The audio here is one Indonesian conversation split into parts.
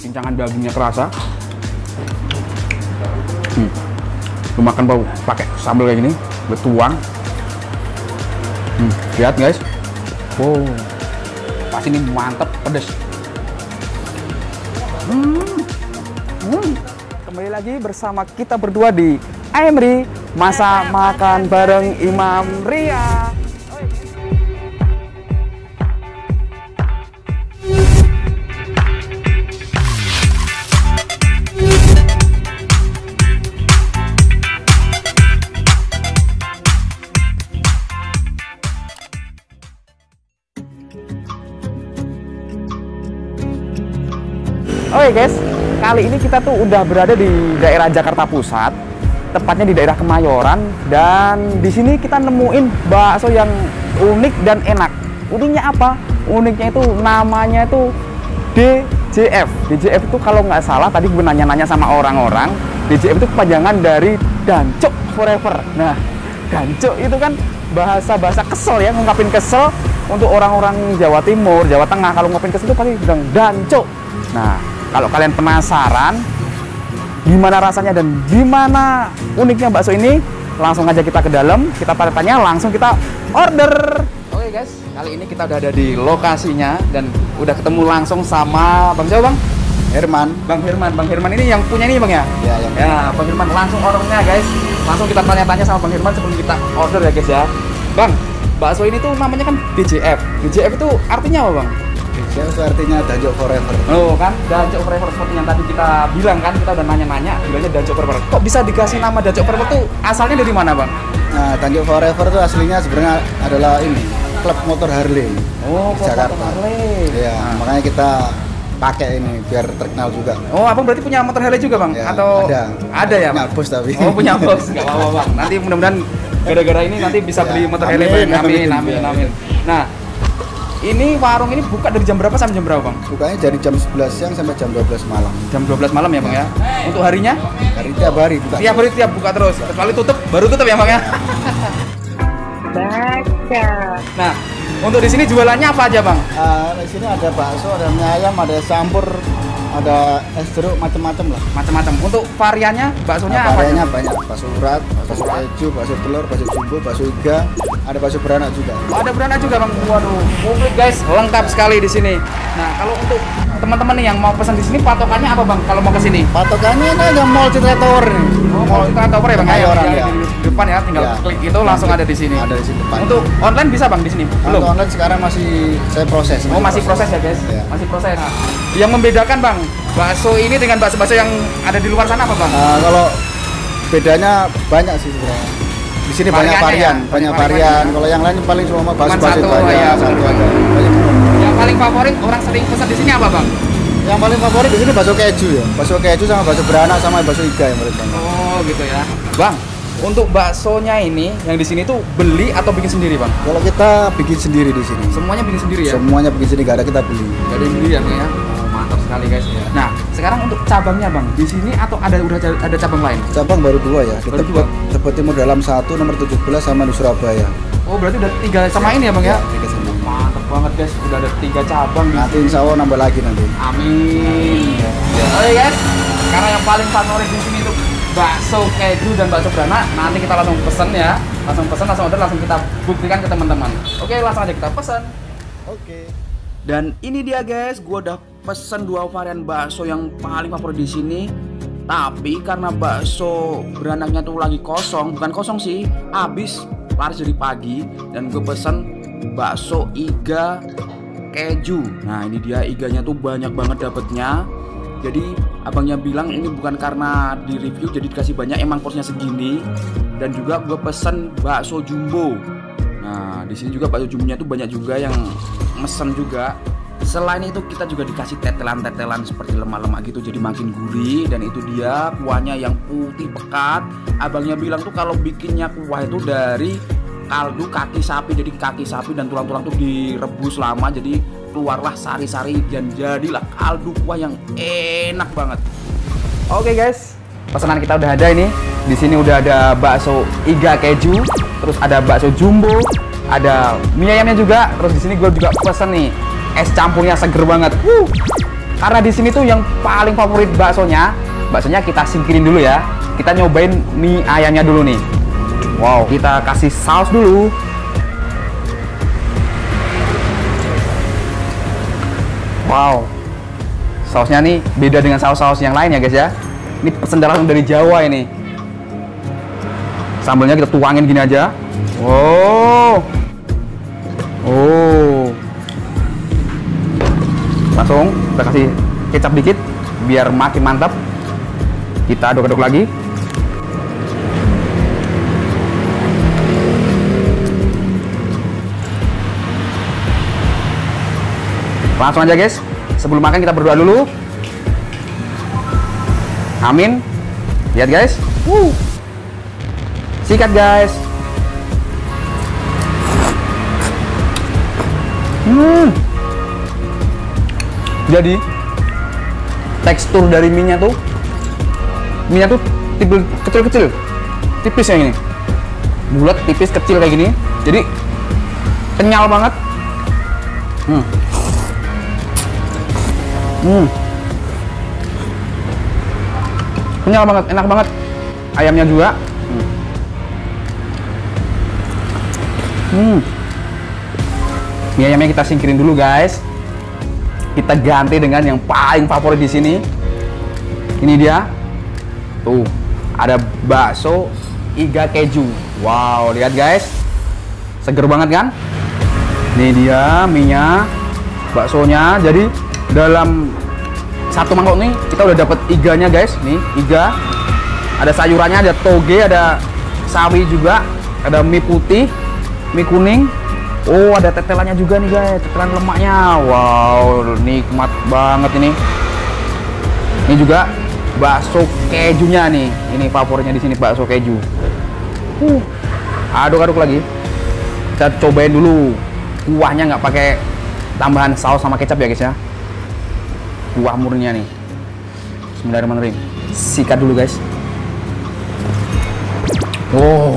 Cincangan dagingnya kerasa. Lu makan bau pakai sambal kayak gini, gue tuang. Lihat guys. Wow. Pasti ini mantep, pedes. Kembali lagi bersama kita berdua di AMRI, masa makan bareng Imam Ria. Oke guys, kali ini kita tuh udah berada di daerah Jakarta Pusat, tepatnya di daerah Kemayoran, dan di sini kita nemuin bakso yang unik dan enak. Uniknya apa? Uniknya itu namanya itu DJF. DJF itu kalau nggak salah tadi gue nanya-nanya sama orang-orang, DJF itu kepanjangan dari Dancuk Forever. Nah, Dancuk itu kan bahasa kesel ya, ngungkapin kesel untuk orang-orang Jawa Timur, Jawa Tengah. Kalau ngungkapin kesel itu pasti bilang Dancuk. Nah, kalau kalian penasaran gimana rasanya dan gimana uniknya bakso ini, langsung aja kita ke dalam, kita tanya, langsung kita order. Oke guys, kali ini kita udah ada di lokasinya dan udah ketemu langsung sama Bang siapa Bang? Herman. Bang Herman ini yang punya ini Bang ya? Ya, yang ya, Bang Herman langsung ordernya guys. Langsung kita tanya-tanya sama Bang Herman sebelum kita order ya guys ya. Bang, bakso ini tuh namanya kan DJF. DJF itu artinya apa Bang? DJF itu artinya Dancuk Forever. Oh kan, Dancuk Forever seperti yang tadi kita bilang kan, kita udah nanya-nanya, bilangnya Dancuk Forever. Kok bisa dikasih nama Dancuk Forever tuh asalnya dari mana Bang? Nah, Dancuk Forever itu aslinya sebenarnya adalah ini, klub motor Harley. Oh, di Jakarta. Harley. Iya, makanya kita pakai ini biar terkenal juga. Oh, Abang berarti punya motor Harley juga Bang? Ya, atau ada ya? Punya bos tapi. Oh, punya bos. Enggak apa-apa Bang. Nanti mudah-mudahan gara-gara ini nanti bisa beli motor Harley Bang. Amin. Nah, ini warung ini buka dari jam berapa sampai jam berapa Bang? Bukanya dari jam 11 siang sampai jam 12 malam. Jam 12 malam ya Bang ya? Untuk harinya? Tiap hari buka. Tiap buka terus. Kecuali tutup, baru tutup ya Bang ya? Nah, untuk di sini jualannya apa aja Bang? Di sini ada bakso, ada mie ayam, ada campur, ada es jeruk, macam-macam lah. Macam-macam. Untuk variannya, baksonya apa? Variannya banyak. Bakso urat, bakso keju, bakso telur, bakso jumbo, bakso iga, ada bakso beranak juga. Oh, ada beranak juga Bang. Waduh, komplit guys, lengkap sekali di sini. Nah, kalau untuk teman-teman nih yang mau pesan di sini, patokannya apa Bang? Kalau mau ke sini? Patokannya ini ada Mall Citra Tower nih. Oh, Mall Citra Tower ya Bang. Kemayoran, ya. Di depan ya, tinggal klik itu langsung ada di sini. Ada di sini depan. Untuk online bisa Bang di sini? Belum. Untuk online sekarang masih saya proses. Oh, masih proses ya guys? Ya. Masih proses. Nah, yang membedakan Bang, bakso ini dengan bakso-bakso yang ada di luar sana apa Bang? Kalau bedanya banyak sih sebenarnya. Di sini banyak varian, banyak varian. Kalau yang lain paling cuma bakso-bakso satu aja, ya, satu aja. Yang paling favorit orang sering pesan di sini apa Bang? Yang paling favorit di sini bakso keju ya. Bakso keju sama bakso beranak sama bakso iga yang paling banyak. Oh, gitu ya. Bang, untuk baksonya ini yang di sini tuh beli atau bikin sendiri Bang? Kalau kita bikin sendiri di sini. Semuanya bikin sendiri ya? Semuanya bikin sendiri, gak ada kita beli. Gak ada yang beli ya Bang ya? Oh, mantap sekali guys. Nah, sekarang untuk cabangnya Bang, di sini atau udah ada cabang lain? Cabang baru 2 ya. Baru 2? Tebet Timur Dalam 1, nomor 17 sama di Surabaya. Oh, berarti udah 3 sama ini ya Bang ya? 3 sama. Mantap banget guys, udah ada 3 cabang di Nanti insya Allah nambah lagi nanti. Amin. Oke guys, karena yang paling favorit di sini itu bakso keju dan bakso beranak. Nanti kita langsung pesen ya, langsung order, langsung kita buktikan ke teman-teman. Oke, langsung aja kita pesen. Oke. Dan ini dia guys, gue udah pesen 2 varian bakso yang paling favorit di sini. Tapi karena bakso beranaknya tuh lagi kosong, bukan kosong sih, habis laris dari pagi, dan gue pesen bakso iga keju. Nah, ini dia iganya tuh banyak banget dapetnya. Jadi abangnya bilang ini bukan karena di review jadi dikasih banyak, emang porsinya segini. Dan juga gue pesen bakso jumbo. Nah, di sini juga bakso jumbonya tuh banyak juga yang mesen juga. Selain itu kita juga dikasih tetelan-tetelan seperti lemak-lemak gitu, jadi makin gurih. Dan itu dia kuahnya yang putih pekat. Abangnya bilang tuh kalau bikinnya kuah itu dari kaldu kaki sapi, jadi kaki sapi dan tulang-tulang tuh direbus lama, jadi keluarlah sari-sari dan jadilah kaldu kuah yang enak banget. Oke guys, pesanan kita udah ada ini. Di sini udah ada bakso iga keju, terus ada bakso jumbo, ada mie ayamnya juga. Terus di sini gue juga pesen nih es campurnya seger banget. Karena di sini tuh yang paling favorit baksonya kita singkirin dulu ya. Kita nyobain mie ayamnya dulu nih. Wow, kita kasih saus dulu. Wow, sausnya nih beda dengan saus-saus yang lain ya guys ya. Ini pesen langsung dari Jawa ini. Sambalnya kita tuangin gini aja. Wow. Oh. Langsung kita kasih kecap dikit biar makin mantap. Kita aduk-aduk lagi. Langsung aja guys. Sebelum makan kita berdoa dulu. Amin. Lihat guys. Sikat guys. Jadi tekstur dari mie-nya tuh kecil-kecil, tipis yang ini, bulat, tipis, kecil kayak gini. Jadi kenyal banget. Kenyal banget, enak banget. Ayamnya juga. Mie ayamnya kita singkirin dulu guys. Kita ganti dengan yang paling favorit di sini. Ini dia. Tuh, ada bakso iga keju. Wow, lihat guys. Seger banget kan? Ini dia mie-nya, baksonya. Jadi dalam satu mangkok nih kita udah dapet iganya guys. Nih, iga. Ada sayurannya, ada toge, ada sawi juga, ada mie putih, mie kuning. Oh, ada tetelannya juga nih guys, tetelan lemaknya. Wow, nikmat banget ini. Ini juga bakso kejunya nih. Ini favoritnya di sini bakso keju. Aduk-aduk lagi. Kita cobain dulu. Kuahnya nggak pakai tambahan saus sama kecap ya guys ya. Kuah murninya nih. Bismillahirrahmanirrahim. Sikat dulu guys. Oh,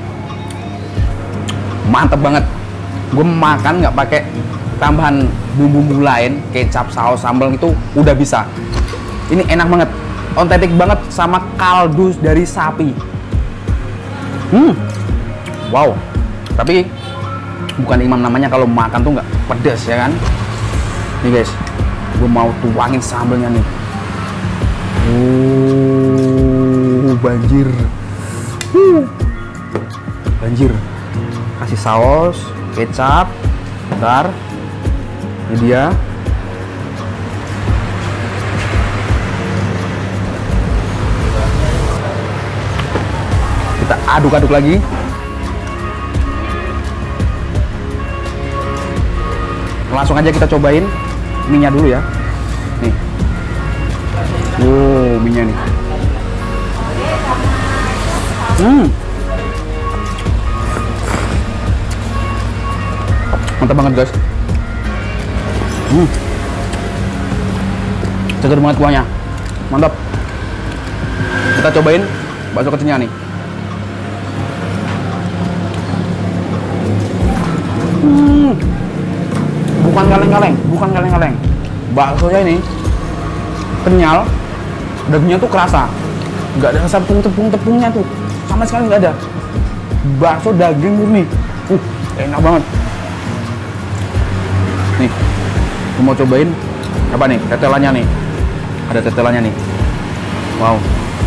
mantep banget. Gue makan nggak pakai tambahan bumbu-bumbu lain, kecap, saus, sambal itu udah bisa. Ini enak banget, otentik banget sama kaldu dari sapi. Wow, tapi bukan imam namanya kalau makan tuh nggak pedes ya kan. Nih guys, gue mau tuangin sambalnya nih. Banjir. Banjir. Kasih saus, kecap, bentar. Ini dia. Kita aduk-aduk lagi. Langsung aja kita cobain mie-nya dulu ya. Nih. Wow, mie-nya nih. Mantap banget guys. Segar banget kuahnya. Mantap. Kita cobain bakso kecilnya nih. Bukan kaleng-kaleng. Baksonya ini kenyal, dagingnya tuh kerasa. Nggak ada rasa tepung-tepungnya tuh. Sama sekali nggak ada. Bakso daging murni. Enak banget. Nih, gue mau cobain apa nih? Tetelannya nih. Ada tetelannya nih. Wow.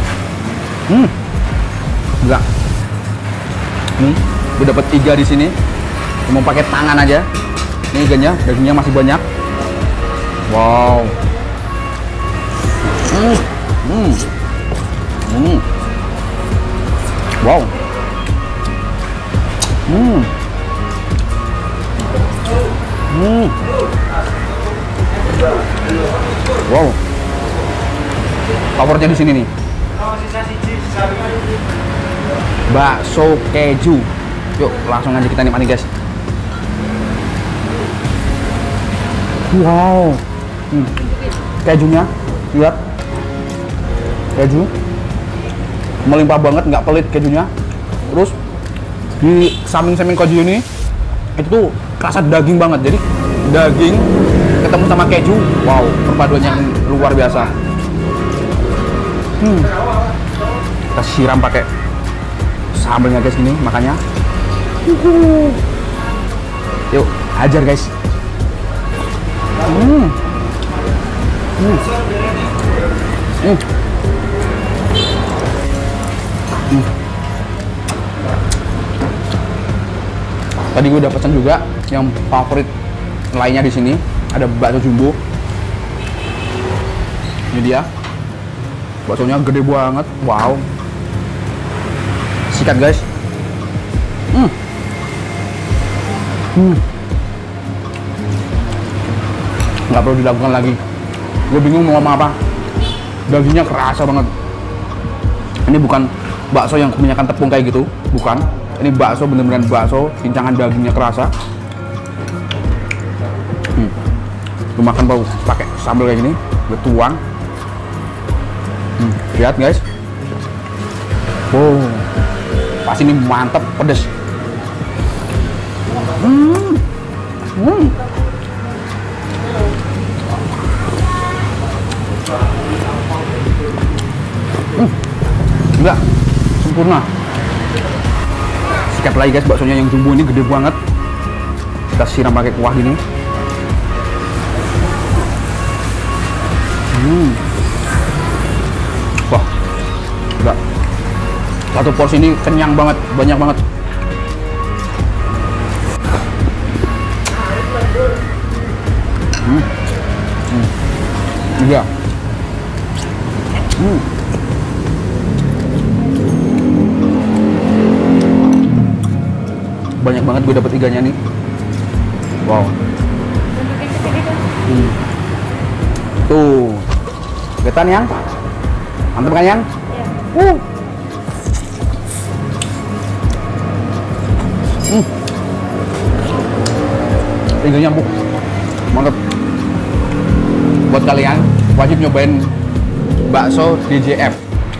Enggak. Nih, gue dapet 3 di sini. Gue mau pakai tangan aja. Ini iganya, dagingnya masih banyak. Wow. Wow. Wow. Favoritnya di sini nih. Bakso keju. Yuk, langsung aja kita nikmati guys. Wow. Kejunya, lihat. Keju melimpah banget, nggak pelit kejunya. Terus di samping keju ini itu tuh kerasa daging banget. Jadi daging ketemu sama keju, wow, perpaduan yang luar biasa. Kita siram pakai sambelnya guys ini, makanya. Yuk, hajar guys. Tadi gue udah pesan juga yang favorit lainnya di sini, ada bakso jumbo. Ini dia. Baksonya gede banget. Wow. Sikat guys. Nggak perlu dilakukan lagi. Gue bingung mau ngomong apa. Dagingnya kerasa banget. Ini bukan bakso yang kebanyakan tepung kayak gitu, bukan. Ini bakso bener-bener bakso, pincangan dagingnya kerasa. Gue makan bau pakai sambal kayak gini, gue tuang. Lihat guys. Wow, pasti ini mantep, pedes. Enggak, sempurna. Sikat lagi guys, baksonya yang jumbo ini gede banget. Kita siram pakai kuah ini. Wah, enggak. Satu porsi ini kenyang banget, banyak banget. Iya. Banyak banget gue dapet iganya nih. Wow. Tuh. Getan yang? Mantep kan yang? Iganya empuk. Mantep. Buat kalian wajib nyobain bakso DJF.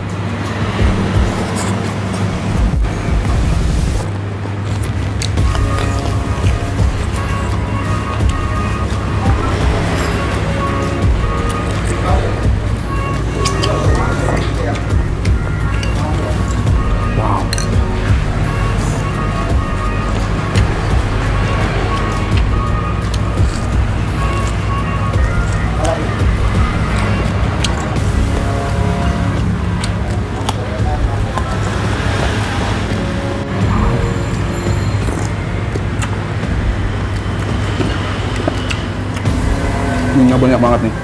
Minyak banyak banget nih.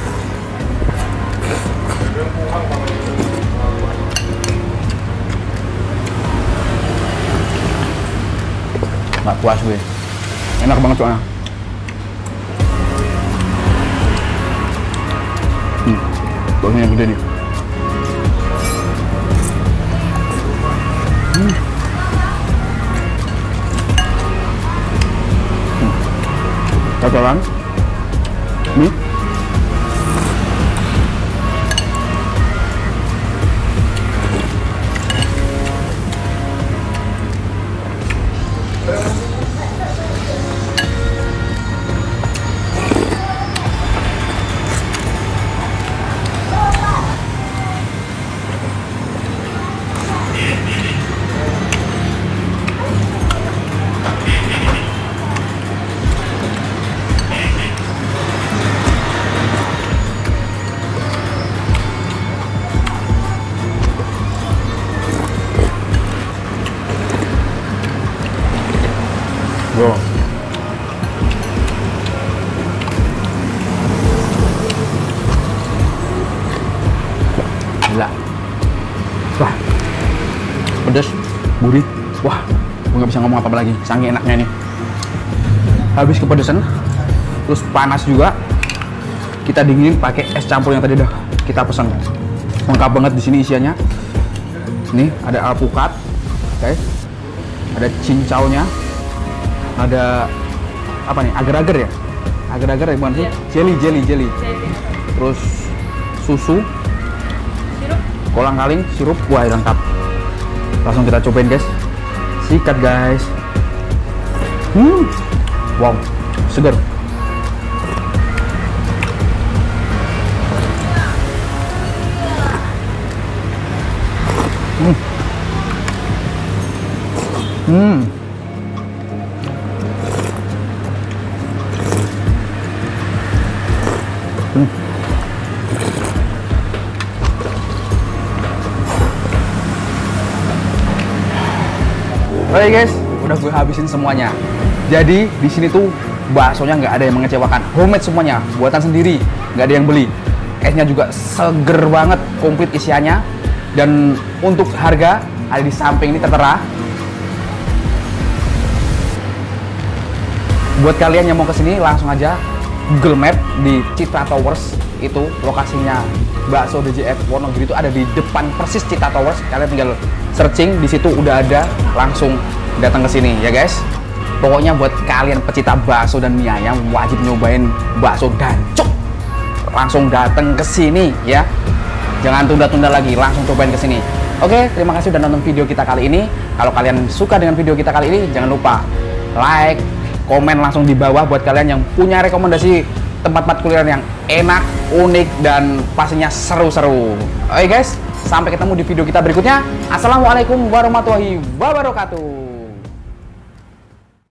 Nggak puas gue. Enak banget soalnya. Baunya yang gede nih. Cocolan. Nih. Wow. Gila. Wah. Pedas, gurih. Wah, gue nggak bisa ngomong apa-apa lagi. Saking enaknya nih. Habis kepedesan, terus panas juga. Kita dinginin pakai es campur yang tadi udah kita pesan. Lengkap banget di sini isiannya. Nih ada alpukat, guys. Ada cincaunya. Ada apa nih? Agar-agar ya? Agar-agar ya bukan sih? Jelly. Terus susu, sirup, kolang-kaling, sirup. Wah, lengkap. Langsung kita cobain guys. Sikat guys. Wow, segar. Oke guys, udah gue habisin semuanya. Jadi di sini tuh baksonya nggak ada yang mengecewakan, homemade semuanya, buatan sendiri, nggak ada yang beli. Esnya juga seger banget, komplit isiannya. Dan untuk harga ada di samping ini tertera. Buat kalian yang mau kesini langsung aja Google Map di Citra Towers, itu lokasinya bakso DJF Wonogiri itu ada di depan persis Citra Towers. Kalian tinggal searching di situ udah ada, langsung datang ke sini ya guys. Pokoknya buat kalian pecinta bakso dan mie ayam wajib nyobain bakso Dancuk. Langsung datang ke sini ya. Jangan tunda-tunda lagi, langsung cobain ke sini. Oke, terima kasih udah nonton video kita kali ini. Kalau kalian suka dengan video kita kali ini, jangan lupa like, komen langsung di bawah buat kalian yang punya rekomendasi tempat-tempat kuliner yang enak, unik, dan pastinya seru-seru. Oke guys, sampai ketemu di video kita berikutnya. Assalamualaikum warahmatullahi wabarakatuh.